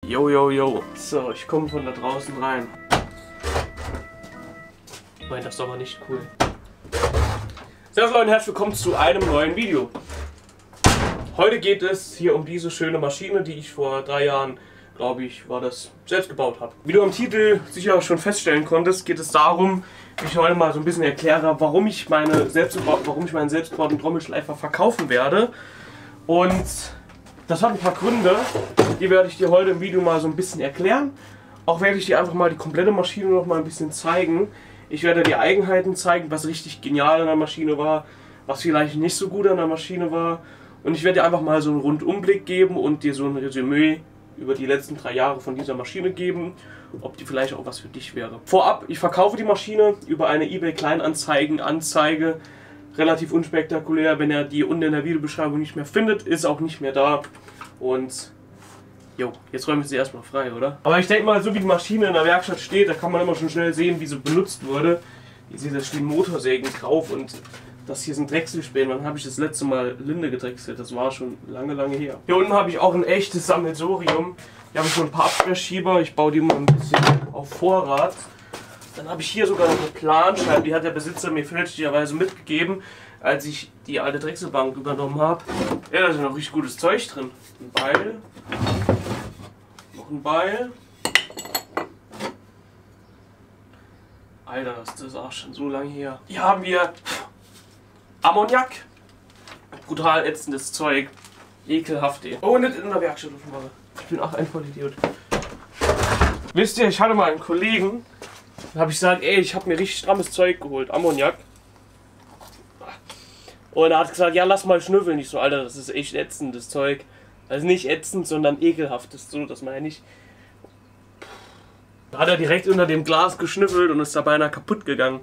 Yo, yo, yo. So, ich komme von da draußen rein. Ich meine, das ist aber nicht cool. Servus Leute und herzlich willkommen zu einem neuen Video. Heute geht es hier um diese schöne Maschine, die ich vor 3 Jahren, glaube ich, war das, selbst gebaut habe. Wie du am Titel sicher schon feststellen konntest, geht es darum, wie ich heute mal so ein bisschen erkläre, warum ich meinen selbstgebauten Trommelschleifer verkaufen werde. Und das hat ein paar Gründe, die werde ich dir heute im Video mal so ein bisschen erklären. Auch werde ich dir einfach mal die komplette Maschine noch mal ein bisschen zeigen. Ich werde dir Eigenheiten zeigen, was richtig genial an der Maschine war, was vielleicht nicht so gut an der Maschine war. Und ich werde dir einfach mal so einen Rundumblick geben und dir so ein Resümee über die letzten 3 Jahre von dieser Maschine geben, ob die vielleicht auch was für dich wäre. Vorab, ich verkaufe die Maschine über eine eBay Kleinanzeigen-Anzeige. Relativ unspektakulär, wenn ihr die unten in der Videobeschreibung nicht mehr findet, ist auch nicht mehr da. Und jo, jetzt räumen wir sie erstmal frei, oder? Aber ich denke mal, so wie die Maschine in der Werkstatt steht, da kann man immer schon schnell sehen, wie sie benutzt wurde. Ihr seht, da stehen Motorsägen drauf und das hier sind Drechselspäne. Wann habe ich das letzte Mal Linde gedrechselt? Das war schon lange, lange her. Hier unten habe ich auch ein echtes Sammelsurium. Hier habe ich so ein paar Absperrschieber. Ich baue die mal ein bisschen auf Vorrat. Dann habe ich hier sogar noch eine Planscheibe. Die hat der Besitzer mir fälschlicherweise mitgegeben, als ich die alte Drechselbank übernommen habe. Ja, da ist noch richtig gutes Zeug drin. Ein Beil. Noch ein Beil. Alter, das ist auch schon so lange her. Hier haben wir Ammoniak. Brutal ätzendes Zeug. Ekelhaft, ey. Oh, nicht in der Werkstatt aufmache. Ich bin auch ein Vollidiot. Wisst ihr, ich hatte mal einen Kollegen, da habe ich gesagt, ey, ich habe mir richtig strammes Zeug geholt. Ammoniak. Und er hat gesagt, ja, lass mal schnüffeln. Ich so, Alter, das ist echt ätzendes Zeug. Also nicht ätzend, sondern ekelhaftes. So, das meine ich. Da hat er direkt unter dem Glas geschnüffelt und ist da beinahe kaputt gegangen.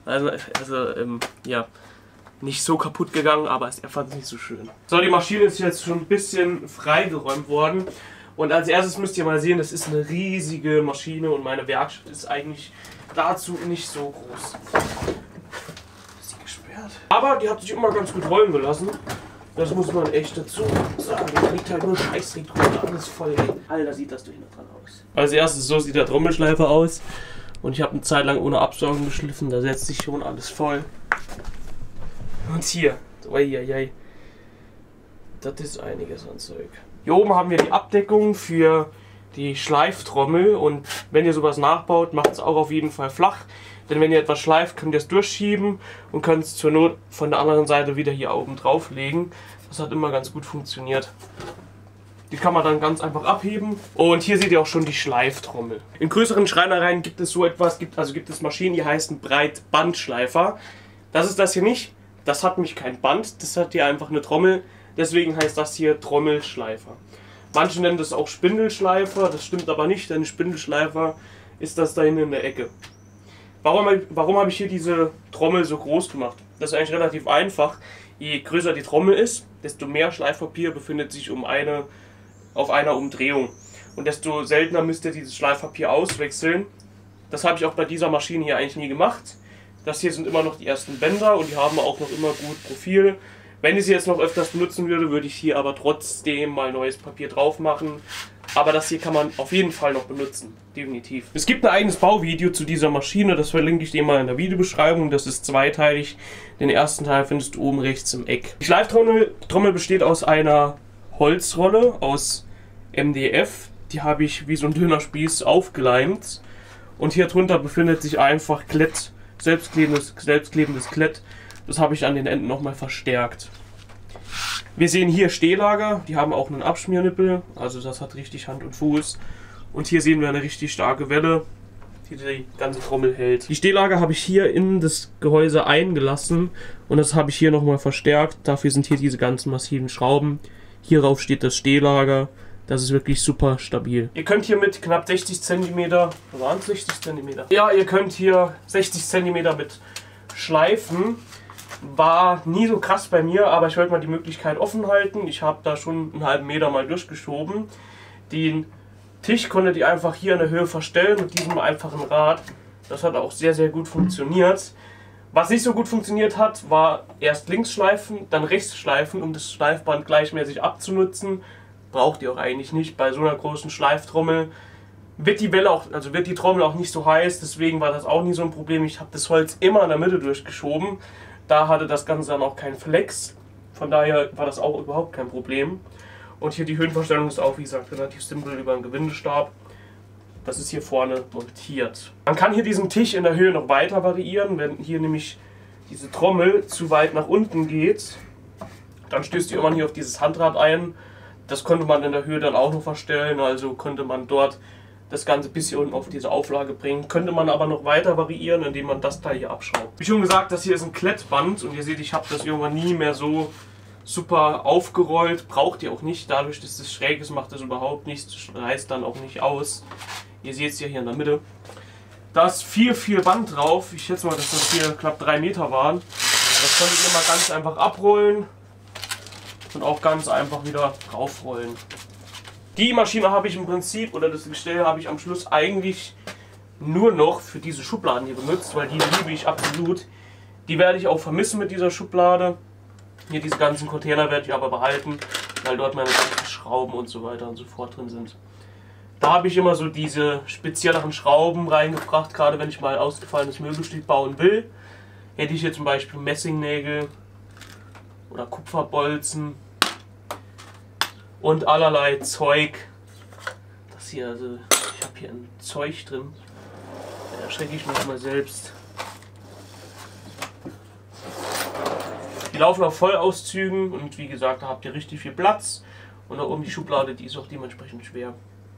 Ja, nicht so kaputt gegangen, aber er fand es nicht so schön. So, die Maschine ist jetzt schon ein bisschen freigeräumt worden. Und als erstes müsst ihr mal sehen, das ist eine riesige Maschine und meine Werkstatt ist eigentlich dazu nicht so groß. Ist sie gesperrt? Aber die hat sich immer ganz gut rollen gelassen. Das muss man echt dazu sagen. Da liegt halt nur Scheißdreck drunter, alles voll. Alter, sieht das durcheinander aus. Als erstes, so sieht der Trommelschleifer aus. Und ich habe eine Zeit lang ohne Absaugen geschliffen, da setzt sich schon alles voll. Und hier, uiuiui, das ist einiges an Zeug. Hier oben haben wir die Abdeckung für die Schleiftrommel und wenn ihr sowas nachbaut, macht es auch auf jeden Fall flach. Denn wenn ihr etwas schleift, könnt ihr es durchschieben und könnt es zur Not von der anderen Seite wieder hier oben drauf legen. Das hat immer ganz gut funktioniert. Die kann man dann ganz einfach abheben. Und hier seht ihr auch schon die Schleiftrommel. In größeren Schreinereien gibt es so etwas, gibt es Maschinen, die heißen Breitbandschleifer. Das ist das hier nicht. Das hat nämlich kein Band, das hat hier einfach eine Trommel. Deswegen heißt das hier Trommelschleifer. Manche nennen das auch Spindelschleifer, das stimmt aber nicht, denn Spindelschleifer ist das da hinten in der Ecke. Warum habe ich hier diese Trommel so groß gemacht? Das ist eigentlich relativ einfach. Je größer die Trommel ist, desto mehr Schleifpapier befindet sich auf einer Umdrehung. Und desto seltener müsst ihr dieses Schleifpapier auswechseln. Das habe ich auch bei dieser Maschine hier eigentlich nie gemacht. Das hier sind immer noch die ersten Bänder und die haben auch noch immer gut Profil. Wenn ich sie jetzt noch öfters benutzen würde, würde ich hier aber trotzdem mal neues Papier drauf machen. Aber das hier kann man auf jeden Fall noch benutzen, definitiv. Es gibt ein eigenes Bauvideo zu dieser Maschine, das verlinke ich dir mal in der Videobeschreibung. Das ist zweiteilig. Den ersten Teil findest du oben rechts im Eck. Die Schleiftrommel besteht aus einer Holzrolle aus MDF. Die habe ich wie so ein Dönerspieß aufgeleimt. Und hier drunter befindet sich einfach Klett, selbstklebendes Klett. Das habe ich an den Enden nochmal verstärkt. Wir sehen hier Stehlager, die haben auch einen Abschmiernippel, also das hat richtig Hand und Fuß. Und hier sehen wir eine richtig starke Welle, die die ganze Trommel hält. Die Stehlager habe ich hier in das Gehäuse eingelassen und das habe ich hier nochmal verstärkt. Dafür sind hier diese ganzen massiven Schrauben. Hierauf steht das Stehlager. Das ist wirklich super stabil. Ihr könnt hier mit knapp 60 cm, waren es 60 cm? Ja, ihr könnt hier 60 cm mit schleifen. War nie so krass bei mir, aber ich wollte mal die Möglichkeit offen halten. Ich habe da schon einen halben Meter mal durchgeschoben. Den Tisch konntet ihr einfach hier in der Höhe verstellen mit diesem einfachen Rad. Das hat auch sehr, sehr gut funktioniert. Was nicht so gut funktioniert hat, war erst links schleifen, dann rechts schleifen, um das Schleifband gleichmäßig abzunutzen. Braucht ihr auch eigentlich nicht. Bei so einer großen Schleiftrommel wird die Welle auch, also wird die Trommel auch nicht so heiß, deswegen war das auch nie so ein Problem. Ich habe das Holz immer in der Mitte durchgeschoben. Da hatte das Ganze dann auch keinen Flex. Von daher war das auch überhaupt kein Problem. Und hier die Höhenverstellung ist auch, wie gesagt, relativ simpel über einen Gewindestab. Das ist hier vorne montiert. Man kann hier diesen Tisch in der Höhe noch weiter variieren. Wenn hier nämlich diese Trommel zu weit nach unten geht, dann stößt ihr immer hier auf dieses Handrad ein. Das konnte man in der Höhe dann auch noch verstellen. Also konnte man dort das Ganze bis hier unten auf diese Auflage bringen. Könnte man aber noch weiter variieren, indem man das Teil hier abschraubt. Wie schon gesagt, das hier ist ein Klettband. Und ihr seht, ich habe das irgendwann nie mehr so super aufgerollt. Braucht ihr auch nicht. Dadurch, dass das schräg ist, macht das überhaupt nichts. Das reißt dann auch nicht aus. Ihr seht es ja hier in der Mitte. Da ist viel Band drauf. Ich schätze mal, dass das hier knapp 3 Meter waren. Das konntet ihr mal ganz einfach abrollen und auch ganz einfach wieder draufrollen. Die Maschine habe ich im Prinzip, oder das Gestell habe ich am Schluss eigentlich nur noch für diese Schubladen hier benutzt, weil die liebe ich absolut. Die werde ich auch vermissen mit dieser Schublade. Hier diese ganzen Container werde ich aber behalten, weil dort meine ganzen Schrauben und so weiter und so fort drin sind. Da habe ich immer so diese spezielleren Schrauben reingebracht, gerade wenn ich mal ein ausgefallenes Möbelstück bauen will. Hätte ich hier zum Beispiel Messingnägel oder Kupferbolzen und allerlei Zeug. Das hier, also ich habe hier ein Zeug drin. Da erschrecke ich mich mal selbst. Die laufen auf Vollauszügen und wie gesagt, da habt ihr richtig viel Platz. Und da oben die Schublade, die ist auch dementsprechend schwer.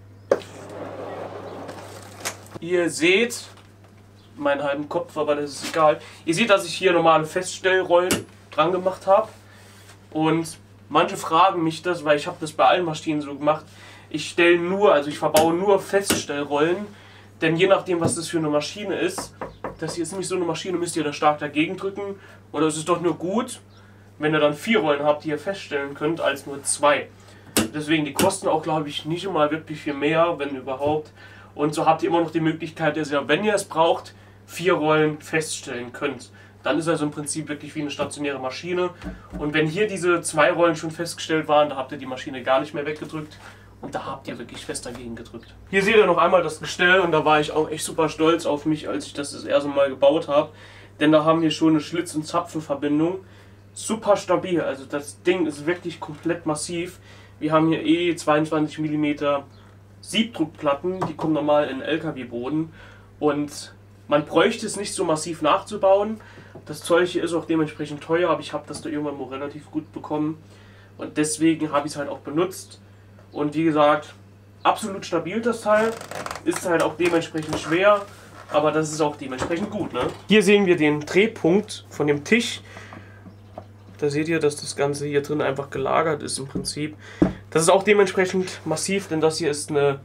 Ihr seht meinen halben Kopf, aber das ist egal. Ihr seht, dass ich hier normale Feststellrollen dran gemacht habe. Und manche fragen mich das, weil ich habe das bei allen Maschinen so gemacht. Ich stelle nur, also ich verbaue nur Feststellrollen. Denn je nachdem, was das für eine Maschine ist, das hier ist nämlich so eine Maschine, müsst ihr da stark dagegen drücken. Oder es ist doch nur gut, wenn ihr dann 4 Rollen habt, die ihr feststellen könnt, als nur 2. Deswegen, die kosten auch, glaube ich, nicht immer wirklich viel mehr, wenn überhaupt. Und so habt ihr immer noch die Möglichkeit, dass ihr, wenn ihr es braucht, 4 Rollen feststellen könnt. Dann ist also im Prinzip wirklich wie eine stationäre Maschine. Und wenn hier diese 2 Rollen schon festgestellt waren, da habt ihr die Maschine gar nicht mehr weggedrückt. Und da habt ihr wirklich fest dagegen gedrückt. Hier seht ihr noch einmal das Gestell und da war ich auch echt super stolz auf mich, als ich das erste Mal gebaut habe. Denn da haben wir schon eine Schlitz- und Zapfenverbindung. Super stabil, also das Ding ist wirklich komplett massiv. Wir haben hier 22 mm Siebdruckplatten, die kommen normal in LKW-Boden. Und man bräuchte es nicht so massiv nachzubauen. Das Zeug hier ist auch dementsprechend teuer, aber ich habe das da irgendwann mal relativ gut bekommen. Und deswegen habe ich es halt auch benutzt. Und wie gesagt, absolut stabil das Teil. Ist halt auch dementsprechend schwer, aber das ist auch dementsprechend gut, ne? Hier sehen wir den Drehpunkt von dem Tisch. Da seht ihr, dass das Ganze hier drin einfach gelagert ist im Prinzip. Das ist auch dementsprechend massiv, denn das hier ist eine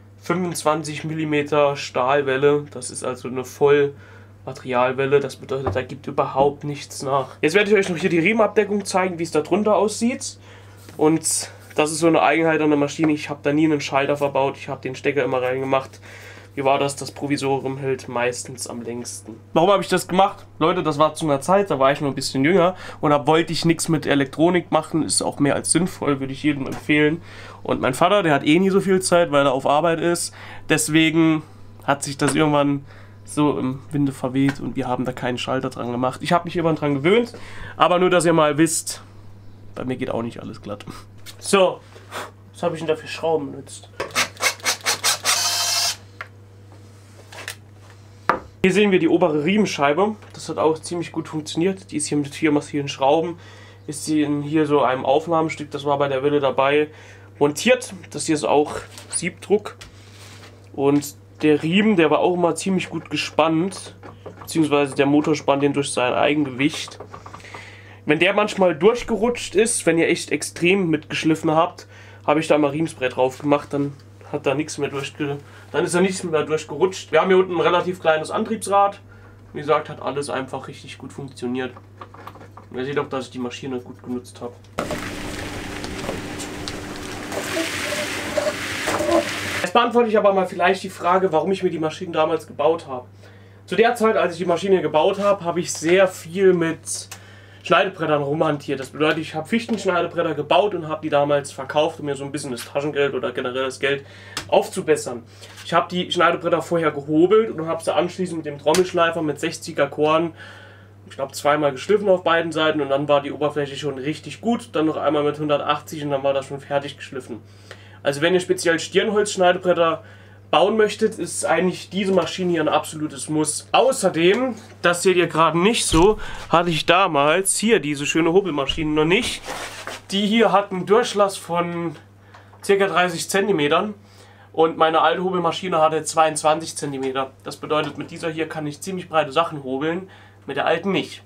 25 mm Stahlwelle. Das ist also eine Vollmaterialwelle. Das bedeutet, da gibt überhaupt nichts nach. Jetzt werde ich euch noch hier die Riemenabdeckung zeigen, wie es da drunter aussieht. Und das ist so eine Eigenheit an der Maschine. Ich habe da nie einen Schalter verbaut. Ich habe den Stecker immer reingemacht. Wie war das? Das Provisorium hält meistens am längsten. Warum habe ich das gemacht? Leute, das war zu einer Zeit, da war ich noch ein bisschen jünger und da wollte ich nichts mit Elektronik machen. Ist auch mehr als sinnvoll, würde ich jedem empfehlen. Und mein Vater, der hat eh nie so viel Zeit, weil er auf Arbeit ist. Deswegen hat sich das irgendwann so im Winde verweht und wir haben da keinen Schalter dran gemacht. Ich habe mich irgendwann dran gewöhnt, aber nur, dass ihr mal wisst, bei mir geht auch nicht alles glatt. So, was habe ich denn da für Schrauben benutzt? Hier sehen wir die obere Riemenscheibe. Das hat auch ziemlich gut funktioniert. Die ist hier mit 4 massiven Schrauben. Ist sie in hier so einem Aufnahmestück, das war bei der Welle dabei, montiert. Das hier ist auch Siebdruck. Und der Riemen, der war auch immer ziemlich gut gespannt. Beziehungsweise der Motor spannt den durch sein Eigengewicht. Wenn der manchmal durchgerutscht ist, wenn ihr echt extrem mitgeschliffen habt, habe ich da mal Riemenspray drauf gemacht, dann hat da nichts mehr dann ist da nichts mehr durchgerutscht. Wir haben hier unten ein relativ kleines Antriebsrad. Wie gesagt, hat alles einfach richtig gut funktioniert. Und ihr seht auch, dass ich die Maschine gut genutzt habe. Jetzt beantworte ich aber mal vielleicht die Frage, warum ich mir die Maschinen damals gebaut habe. Zu der Zeit, als ich die Maschine gebaut habe, habe ich sehr viel mit Schneidebrettern rumhantiert. Das bedeutet, ich habe Fichtenschneidebretter gebaut und habe die damals verkauft, um mir so ein bisschen das Taschengeld oder generell das Geld aufzubessern. Ich habe die Schneidebretter vorher gehobelt und habe sie anschließend mit dem Trommelschleifer mit 60er Korn, ich glaube, zweimal geschliffen auf beiden Seiten und dann war die Oberfläche schon richtig gut. Dann noch einmal mit 180 und dann war das schon fertig geschliffen. Also wenn ihr speziell Stirnholzschneidebretter bauen möchtet, ist eigentlich diese Maschine hier ein absolutes Muss. Außerdem, das seht ihr gerade nicht so, hatte ich damals hier diese schöne Hobelmaschine noch nicht. Die hier hat einen Durchlass von ca. 30 cm und meine alte Hobelmaschine hatte 22 cm. Das bedeutet, mit dieser hier kann ich ziemlich breite Sachen hobeln, mit der alten nicht.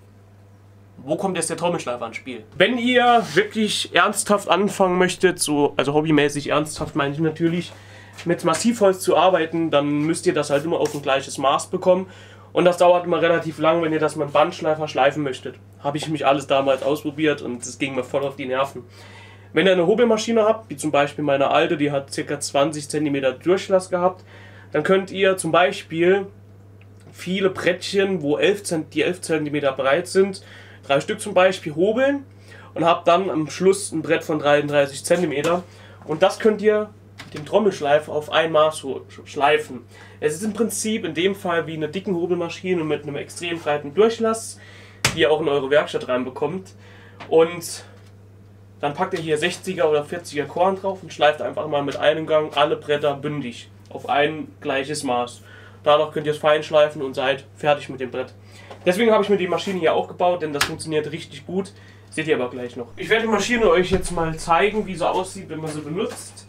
Wo kommt jetzt der Trommelschleifer ins Spiel? Wenn ihr wirklich ernsthaft anfangen möchtet, so, also hobbymäßig ernsthaft meine ich natürlich, mit Massivholz zu arbeiten, dann müsst ihr das halt immer auf ein gleiches Maß bekommen. Und das dauert immer relativ lang, wenn ihr das mit einem Bandschleifer schleifen möchtet. Habe ich mich alles damals ausprobiert und es ging mir voll auf die Nerven. Wenn ihr eine Hobelmaschine habt, wie zum Beispiel meine alte, die hat ca. 20 cm Durchlass gehabt, dann könnt ihr zum Beispiel viele Brettchen, wo 11 cm breit sind, 3 Stück zum Beispiel, hobeln und habt dann am Schluss ein Brett von 33 cm. Und das könnt ihr mit dem Trommelschleifer auf ein Maß schleifen. Es ist im Prinzip in dem Fall wie eine dicke Hobelmaschine mit einem extrem breiten Durchlass, die ihr auch in eure Werkstatt reinbekommt. Und dann packt ihr hier 60er oder 40er Korn drauf und schleift einfach mal mit einem Gang alle Bretter bündig auf ein gleiches Maß. Danach könnt ihr es fein schleifen und seid fertig mit dem Brett. Deswegen habe ich mir die Maschine hier auch gebaut, denn das funktioniert richtig gut. Seht ihr aber gleich noch. Ich werde die Maschine euch jetzt mal zeigen, wie sie aussieht, wenn man sie benutzt.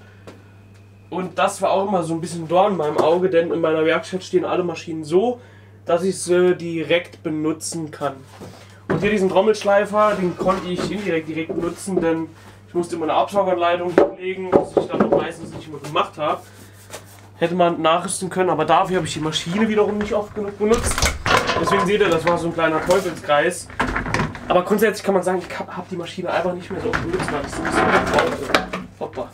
Und das war auch immer so ein bisschen Dorn in meinem Auge, denn in meiner Werkstatt stehen alle Maschinen so, dass ich sie direkt benutzen kann. Und hier diesen Trommelschleifer, den konnte ich indirekt direkt benutzen, denn ich musste immer eine Absauganleitung hinlegen, was ich dann auch meistens nicht mehr gemacht habe. Hätte man nachrüsten können, aber dafür habe ich die Maschine wiederum nicht oft genug benutzt. Deswegen seht ihr, das war so ein kleiner Teufelskreis. Aber grundsätzlich kann man sagen, ich habe die Maschine einfach nicht mehr so oft benutzt, weil ich so ein bisschen brauchte. Hoppa.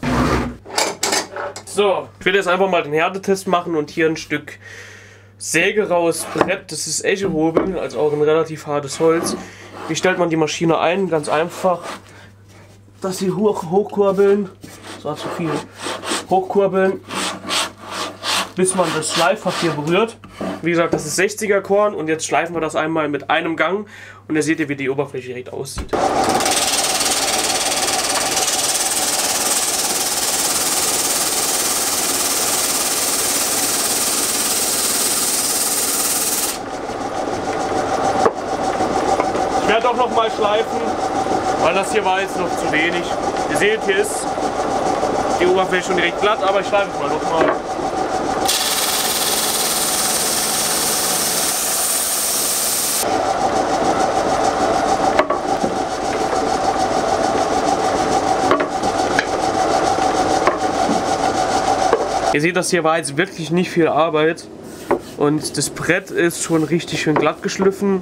So, ich will jetzt einfach mal den Härtetest machen und hier ein Stück sägeraues Brett, das ist Eschehobel, also auch ein relativ hartes Holz. Wie stellt man die Maschine ein? Ganz einfach, dass sie hochkurbeln, so zu viel, hochkurbeln, bis man das Schleifpapier berührt. Wie gesagt, das ist 60er Korn und jetzt schleifen wir das einmal mit einem Gang und da seht ihr, wie die Oberfläche direkt aussieht. Ich werde auch noch mal schleifen, weil das hier war jetzt noch zu wenig. Ihr seht, hier ist die Oberfläche schon direkt glatt, aber ich schleife es mal noch mal. Ihr seht, das hier war jetzt wirklich nicht viel Arbeit und das Brett ist schon richtig schön glatt geschliffen.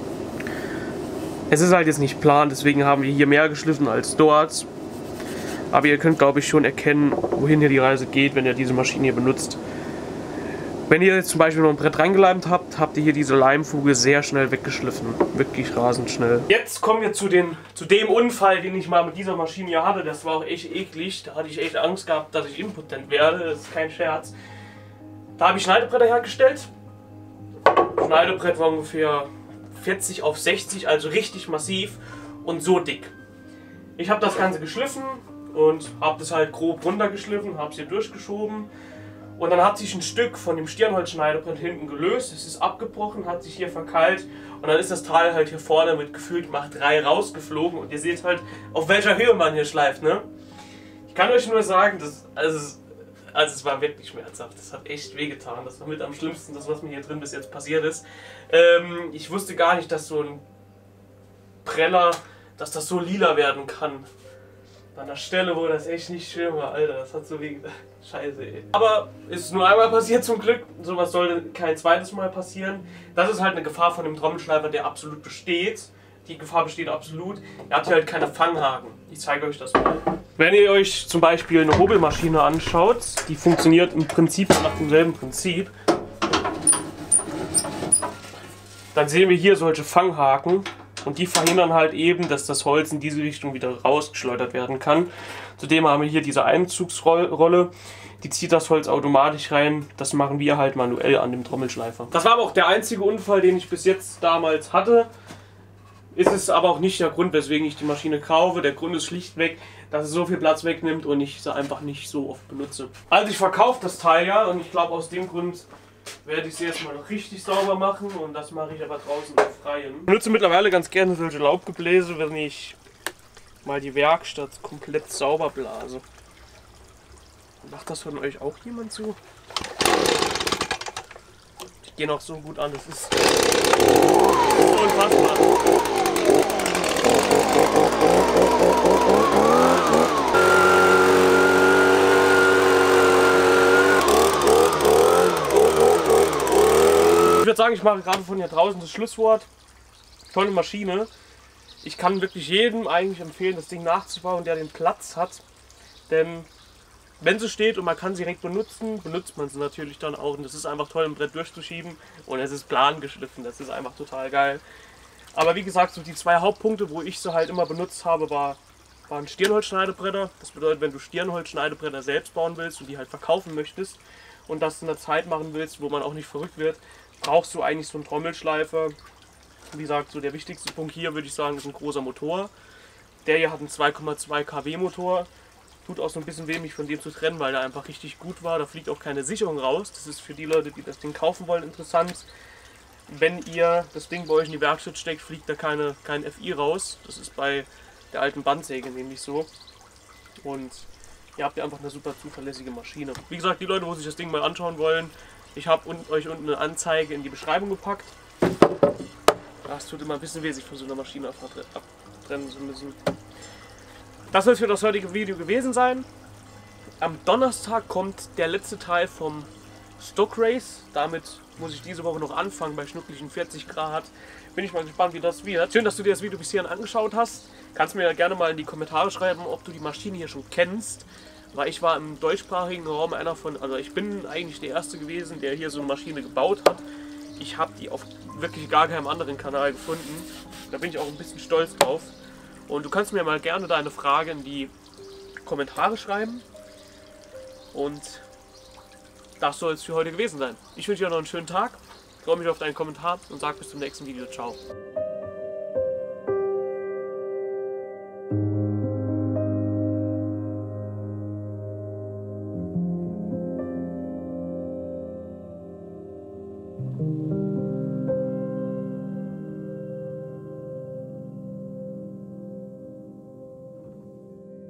Es ist halt jetzt nicht plan, deswegen haben wir hier mehr geschliffen als dort. Aber ihr könnt, glaube ich, schon erkennen, wohin hier die Reise geht, wenn ihr diese Maschine hier benutzt. Wenn ihr jetzt zum Beispiel noch ein Brett reingeleimt habt, habt ihr hier diese Leimfuge sehr schnell weggeschliffen. Wirklich rasend schnell. Jetzt kommen wir zu dem Unfall, den ich mal mit dieser Maschine hier hatte. Das war auch echt eklig. Da hatte ich echt Angst gehabt, dass ich impotent werde. Das ist kein Scherz. Da habe ich Schneidebretter hergestellt. Das Schneidebrett war ungefähr 40 auf 60, also richtig massiv und so dick. Ich habe das Ganze geschliffen und habe das halt grob runtergeschliffen, habe es hier durchgeschoben. Und dann hat sich ein Stück von dem Stirnholzschneidebrett hinten gelöst, es ist abgebrochen, hat sich hier verkeilt und dann ist das Teil halt hier vorne mit gefühlt Macht 3 rausgeflogen und ihr seht halt, auf welcher Höhe man hier schleift, ne? Ich kann euch nur sagen, es war wirklich schmerzhaft, das hat echt wehgetan, das war mit am schlimmsten, das was mir hier drin bis jetzt passiert ist. Ich wusste gar nicht, dass so ein Preller, dass das so lila werden kann. An der Stelle, wo das echt nicht schön war, Alter, das hat so weh getan. Scheiße, ey. Aber es ist nur einmal passiert zum Glück, sowas sollte kein zweites Mal passieren. Das ist halt eine Gefahr von dem Trommelschleifer, der absolut besteht. Die Gefahr besteht absolut. Er hat hier halt keine Fanghaken. Ich zeige euch das mal. Wenn ihr euch zum Beispiel eine Hobelmaschine anschaut, die funktioniert im Prinzip nach demselben Prinzip. Dann sehen wir hier solche Fanghaken. Und die verhindern halt eben, dass das Holz in diese Richtung wieder rausgeschleudert werden kann. Zudem haben wir hier diese Einzugsrolle. Die zieht das Holz automatisch rein. Das machen wir halt manuell an dem Trommelschleifer. Das war aber auch der einzige Unfall, den ich bis jetzt damals hatte. Ist es aber auch nicht der Grund, weswegen ich die Maschine kaufe. Der Grund ist schlichtweg, dass es so viel Platz wegnimmt und ich sie einfach nicht so oft benutze. Also ich verkaufe das Teil ja und ich glaube aus dem Grund werde ich sie jetzt mal noch richtig sauber machen und das mache ich aber draußen im Freien. Ich benutze mittlerweile ganz gerne solche Laubgebläse, wenn ich mal die Werkstatt komplett sauber blase. Macht das von euch auch jemand so? Die gehen auch so gut an, das ist unfassbar. Ich würde sagen, ich mache gerade von hier draußen das Schlusswort. Tolle Maschine. Ich kann wirklich jedem eigentlich empfehlen, das Ding nachzubauen, der den Platz hat. Denn wenn sie steht und man kann sie direkt benutzen, benutzt man sie natürlich dann auch. Und das ist einfach toll, ein Brett durchzuschieben. Und es ist plan geschliffen. Das ist einfach total geil. Aber wie gesagt, so die zwei Hauptpunkte, wo ich sie halt immer benutzt habe, waren Stirnholzschneidebretter. Das bedeutet, wenn du Stirnholzschneidebretter selbst bauen willst und die halt verkaufen möchtest und das in der Zeit machen willst, wo man auch nicht verrückt wird, brauchst du eigentlich so einen Trommelschleifer. Wie gesagt, so der wichtigste Punkt hier, würde ich sagen, ist ein großer Motor. Der hier hat einen 2,2 kW Motor. Tut auch so ein bisschen weh, mich von dem zu trennen, weil der einfach richtig gut war. Da fliegt auch keine Sicherung raus. Das ist für die Leute, die das Ding kaufen wollen, interessant. Wenn ihr das Ding bei euch in die Werkstatt steckt, fliegt da kein FI raus. Das ist bei der alten Bandsäge nämlich so. Und ihr habt ja einfach eine super zuverlässige Maschine. Wie gesagt, die Leute, wo sich das Ding mal anschauen wollen, ich habe euch unten eine Anzeige in die Beschreibung gepackt. Das tut immer ein bisschen weh, sich von so einer Maschine abtrennen zu müssen. Das soll es für das heutige Video gewesen sein. Am Donnerstag kommt der letzte Teil vom Stock Race. Damit muss ich diese Woche noch anfangen bei schnucklichen 40 Grad. Bin ich mal gespannt, wie das wird. Schön, dass du dir das Video bis hierhin angeschaut hast. Kannst mir ja gerne mal in die Kommentare schreiben, ob du die Maschine hier schon kennst. Weil ich war im deutschsprachigen Raum also ich bin eigentlich der Erste gewesen, der hier so eine Maschine gebaut hat. Ich habe die auf wirklich gar keinem anderen Kanal gefunden. Da bin ich auch ein bisschen stolz drauf. Und du kannst mir mal gerne deine Frage in die Kommentare schreiben. Und das soll es für heute gewesen sein. Ich wünsche dir noch einen schönen Tag. Freue mich auf deinen Kommentar und sag bis zum nächsten Video. Ciao.